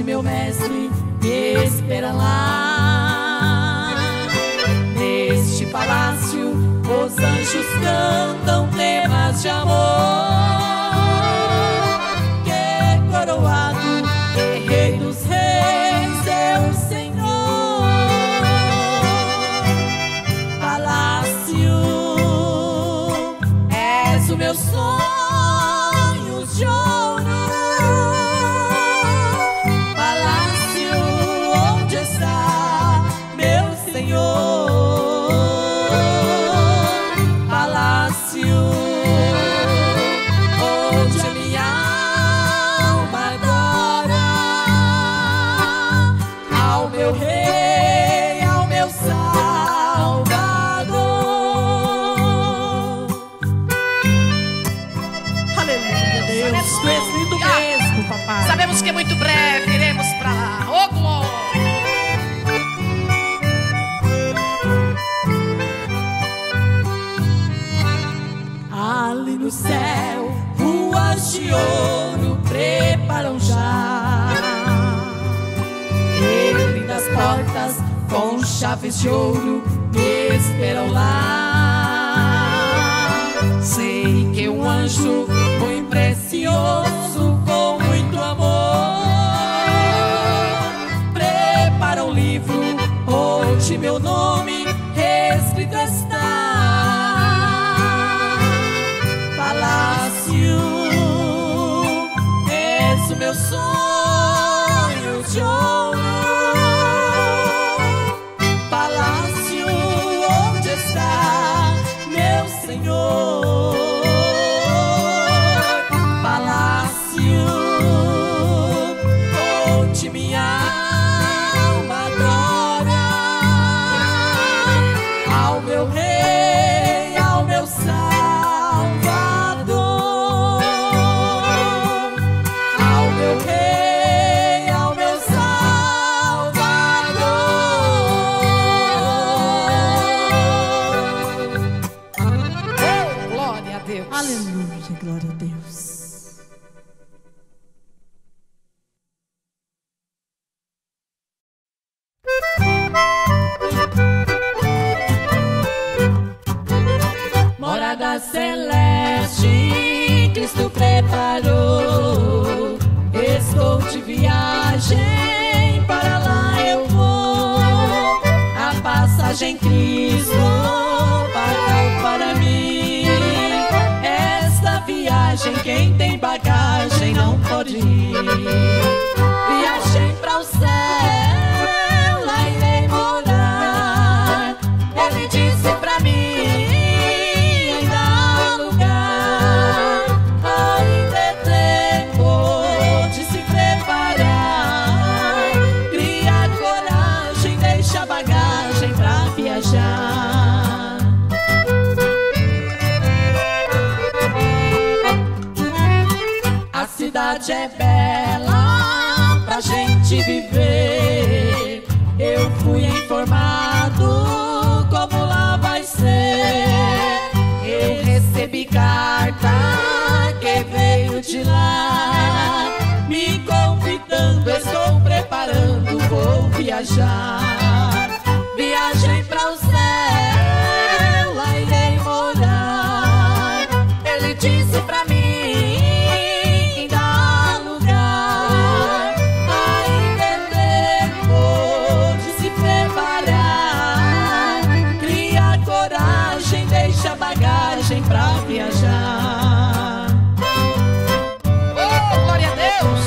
meu mestre me espera lá. Neste palácio os anjos cantam temas de amor, que coroado Rei dos reis é o Senhor. Palácio, és o meu sonho de ouro. Palácio, onde está meu Senhor? Palácio, onde a minha alma adora ao meu Rei, ao meu Salvador. Aleluia, Deus, tu és lindo mesmo, papai. Sabemos que muito breve iremos pra lá. Ô, glória! Ali no céu, ruas de ouro preparam já. E lindas portas com chaves de ouro me esperam lá. Sei que um anjo muito precioso, com muito amor, prepara um livro onde meu nome escrito está. Palácio, és o meu sonho de ouro. Palácio, onde está meu Senhor? Palácio, onde minha alma adora ao meu Rei, ao meu Salvador. Ao meu Rei, ao meu Salvador. Oh, glória a Deus. Aleluia, glória a Deus. Morada celeste, Cristo preparou. Estou de viagem, para lá eu vou. A passagem Cristo pagou para mim. Esta viagem, quem tem bagagem não pode ir. Viagem para o céu, lá irei morar. Ele disse pra mim, ainda há lugar. Ainda é tempo de se preparar. Cria coragem, deixa a bagagem pra viajar. A cidade é bela pra gente viver. Eu fui informado como lá vai ser. Eu recebi carta que veio de lá, me convidando, estou preparando, vou viajar. Viagem pra o céu, lá irei morar. Ele disse pra mim, ainda há lugar. Ainda é tempo de se preparar. Cria coragem, deixa a bagagem pra viajar. Oh, glória a Deus.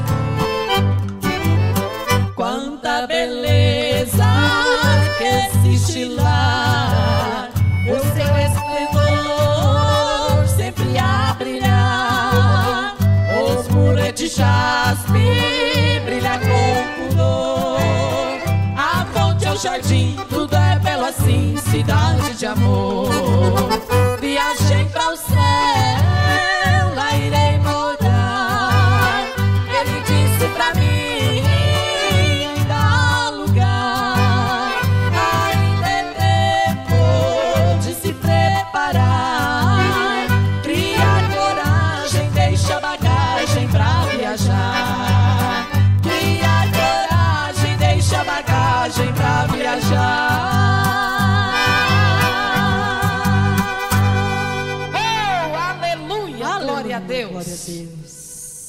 Quanta beleza que existe lá. O seu esplendor sempre a brilhar. Os muros de jaspe brilha com pudor. A fonte é o jardim, tudo é belo assim, cidade de amor. Viagem para o céu, lá irei morar. Ele disse pra mim, ainda há lugar. Ainda é tempo de se preparar. Cria coragem, deixa a bagagem pra viajar. Cria Deus.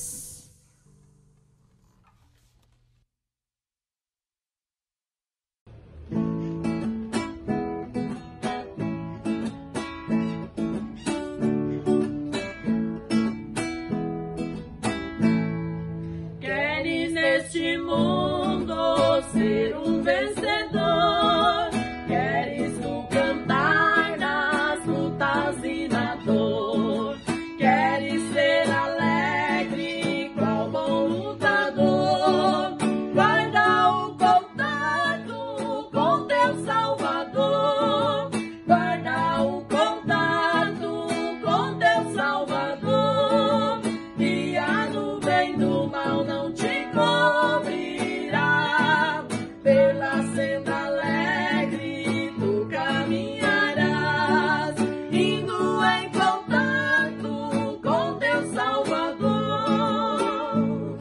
Queres neste mundo ser um vencedor, queres tu cantar nas lutas e na dor, queres ser alegre qual bom lutador, guarda o contato com teu Salvador, guarda o contato com teu Salvador, e a nuvem do mal não te cobrirá, pela senda alegre tu caminharás, indo em contato com teu Salvador.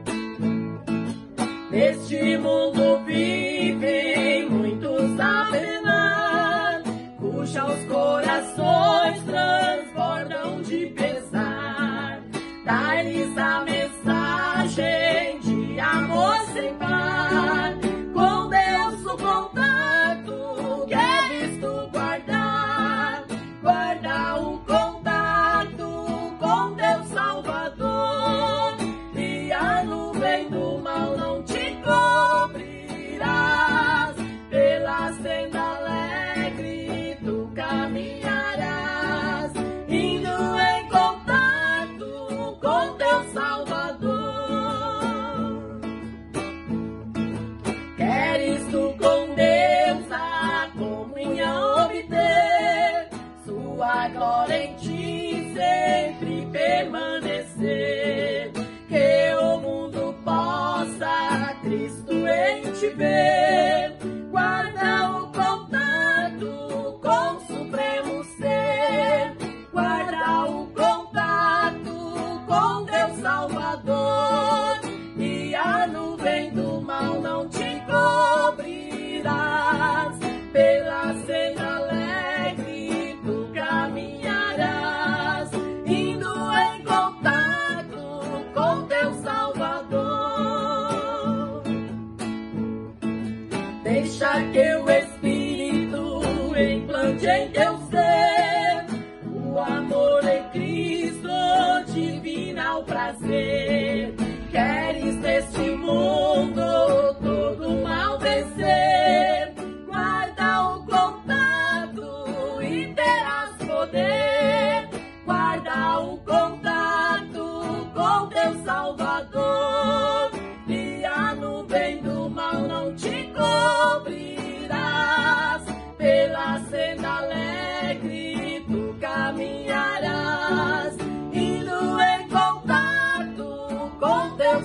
Neste mundo vivem muitos a penar, cujos corações transbordam de pesar. Dai-lhes a mensagem de amor sem par, com Deus o contato queres tu guardar, guarda o contato com teu Salvador, e a nuvem do mal não te cobrirás, pela senda alegre tu caminharás, indo em contato com teu Salvador. Queres tu com Deus a comunhão obter, sua glória em ti sempre permanecer, que o mundo possa Cristo em ti ver, guarda o contato com o supremo ser, guarda o contato com teu Salvador, e a nuvem do mal não te cobrirás, pela senda alegre tu caminharás, indo em contato com teu Salvador. Deixa que o Espírito implante em teu ser o amor em Cristo, divino prazer. Queres neste mundo todo mal vencer, guarda o contato e terás poder, guarda o contato com teu Salvador, e a nuvem do mal não te cobrirás, pela senda alegre tu caminharás, indo em contato com teu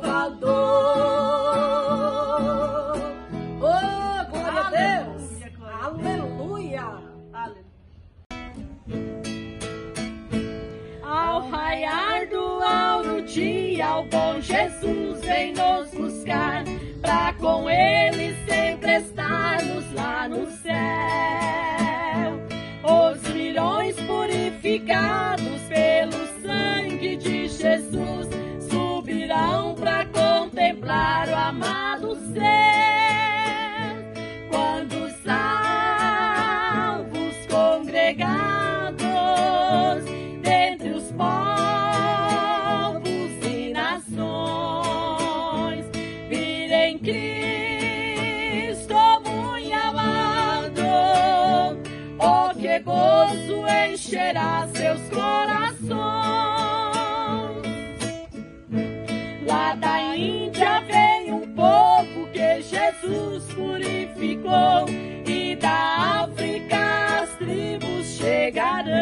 Salvador. Oh, glória a Deus! Aleluia! Ao raiar do alto dia, o bom Jesus vem nos buscar, pra com ele sempre estarmos lá no céu. Os milhões purificados pelo sangue de Jesus subirão pra contemplar o amado ser. Quando os salvos congregados dentre os povos e nações virem Cristo muito amado, oh, que gozo encherá seus corações. Lá da Índia vem um povo que Jesus purificou, e da África as tribos chegarão.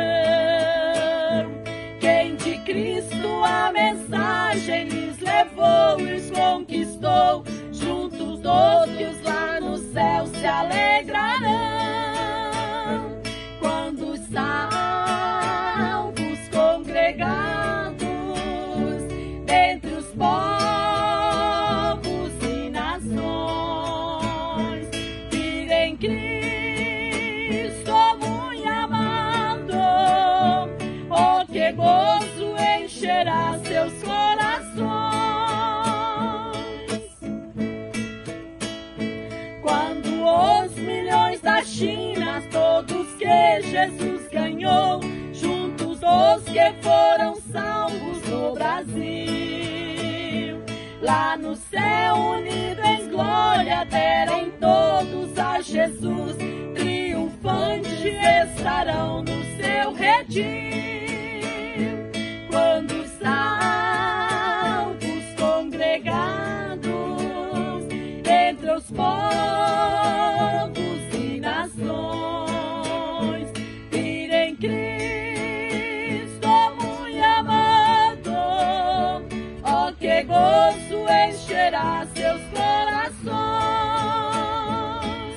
Quem de Cristo a mensagem lhes levou e os conquistou, juntos todos lá no céu se alegrarão. Quando os salvos congregados dentre os povos e nações virem Cristo muito amado, oh, que gozo encherá China, todos que Jesus ganhou, juntos os que foram salvos no Brasil. Lá no céu, unido em glória, derem todos a Jesus, triunfante estarão no seu redil. Quando os salvos congregados entre os povos e nações virem Cristo muito amado, ó que gozo encherá seus corações.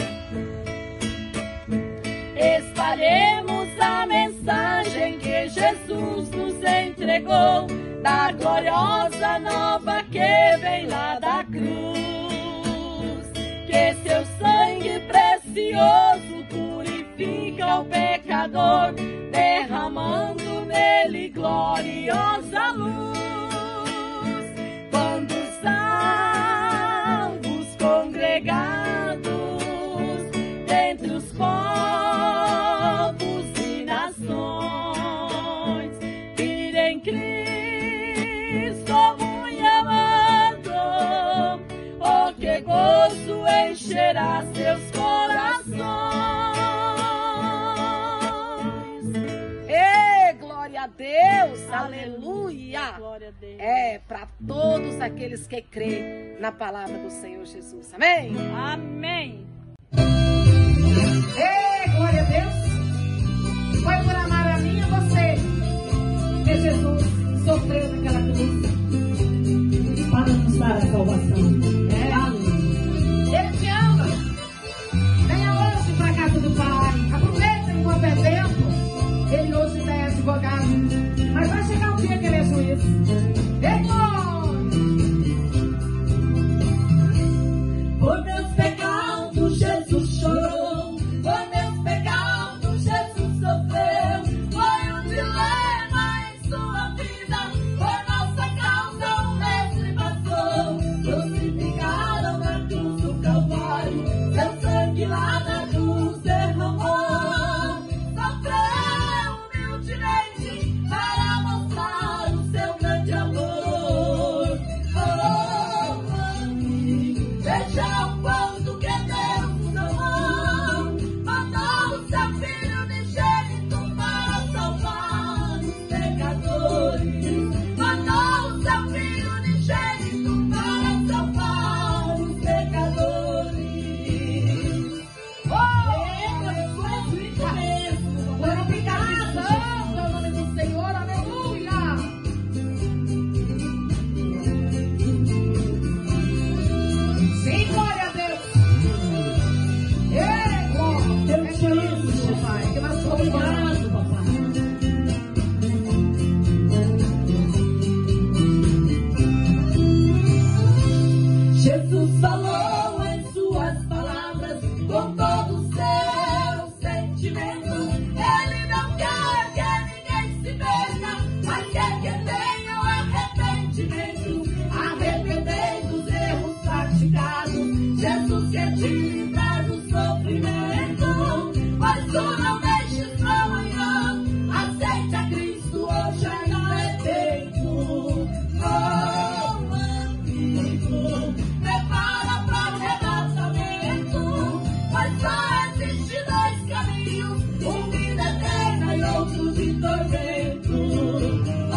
Espalhemos a mensagem que Jesus nos entregou, da gloriosa nova que vem lá da cruz, que seu sangue precioso purifica o pecador, derramando nele gloriosa luz. Quando os salvos congregados entre os povos e nações virem Cristo muito amado, oh que gozo encherá seus corações. Ei, glória a Deus, aleluia. Glória a Deus. É para todos aqueles que creem na palavra do Senhor Jesus. Amém? Amém. Ei, glória a Deus. Foi por amar a mim e você que Jesus sofreu naquela cruz para nos dar a salvação. Ele te ama. Venha hoje para a casa do Pai. Aproveita enquanto é tempo. Ele hoje ainda é advogado, mas vai chegar um dia que ele é juiz. Ei, Por meus pecados Jesus chorou, por meus pecados Jesus sofreu, foi um dilema em sua vida, por nossa causa o mestre passou, crucificaram na cruz do Calvário, seu sangue lá na cruz derramou, sofreu humildemente para mostrar o seu grande amor. Oh, veja o quanto que Deus nos amou, mandou o seu Filho unigênito para salvar os pecadores, mandou o seu Filho unigênito para salvar os pecadores. Oh, isso mesmo. glorificado é o nome do Senhor, aleluia. Sim, glória a Deus. Ei, glória. É por isso, papai, que nós somos amados, papai. Jesus falou em suas palavras com todo o seu sentimento. Ele não quer que ninguém se perca, mas quer que tenha o arrependimento. Arrependei dos erros praticados. Jesus quer te livrar do sofrimento, mas tu não deixes pra amanhã. Aceite a Cristo, hoje ainda é tempo. Oh, amigo, prepara para o arrebatamento, mas só existe dois caminhos, um vida eterna e outro de tormento. Oh,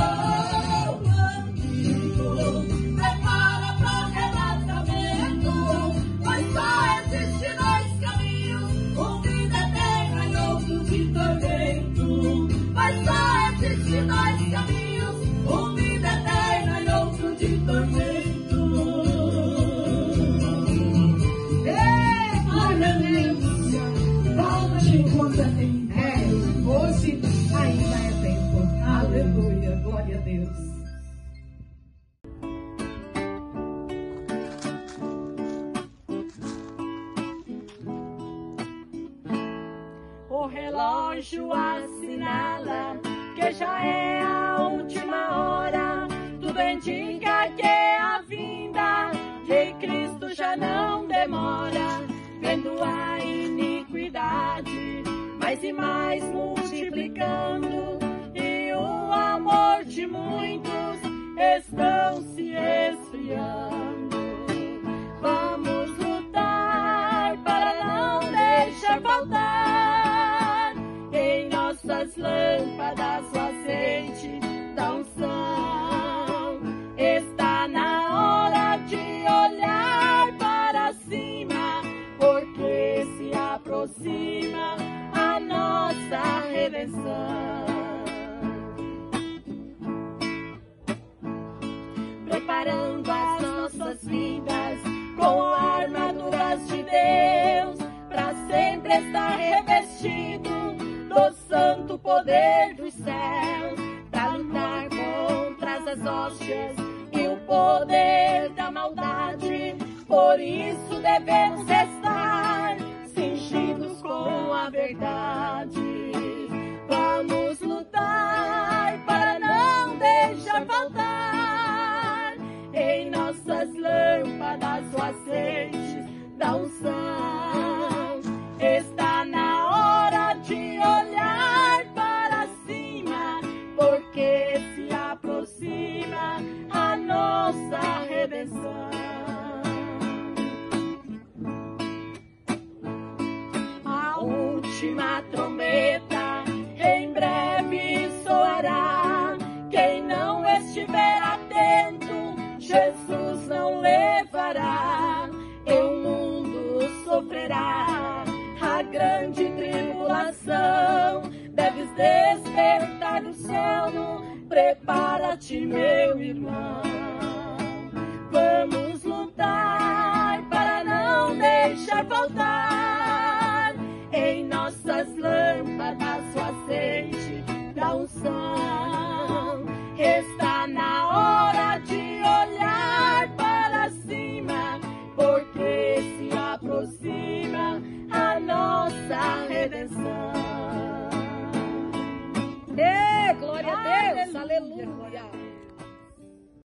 amigo, prepara para o arrebatamento, mas só existe dois caminhos, um vida eterna e outro de tormento. Mas só existe dois caminhos, um vida eterna e outro de tormento. Ei, glória a Deus. Volte enquanto é tempo. Hoje ainda é tempo. Aleluia, glória a Deus. O relógio assinala que já é a última hora. Tudo indica que a vinda de Cristo já não demora. Vendo a iniquidade se mais multiplicando, e o amor de muitos estão se esfriando. Vamos lutar para não deixar faltar em nossas lâmpadas o azeite da unção. Está na hora de olhar para cima, porque se aproxima a nossa redenção. Preparando as nossas vidas com armaduras de Deus, para sempre estar revestido do santo poder dos céus, para lutar contra as hóstias e o poder da maldade. Por isso devemos estar cingidos com a verdade. Vamos lutar para não deixar faltar em nossas lâmpadas o azeite da unção. Está na hora de olhar para cima, porque se aproxima a nossa redenção. A última trombeta em breve soará. Quem não estiver atento, Jesus não levará. E o mundo sofrerá a grande tribulação. Deves despertar do sono, prepara-te, meu irmão. Vamos lutar para não deixar faltar em nossas lâmpadas o azeite da unção. Está na hora de olhar para cima, porque se aproxima a nossa redenção. Glória a Deus, aleluia.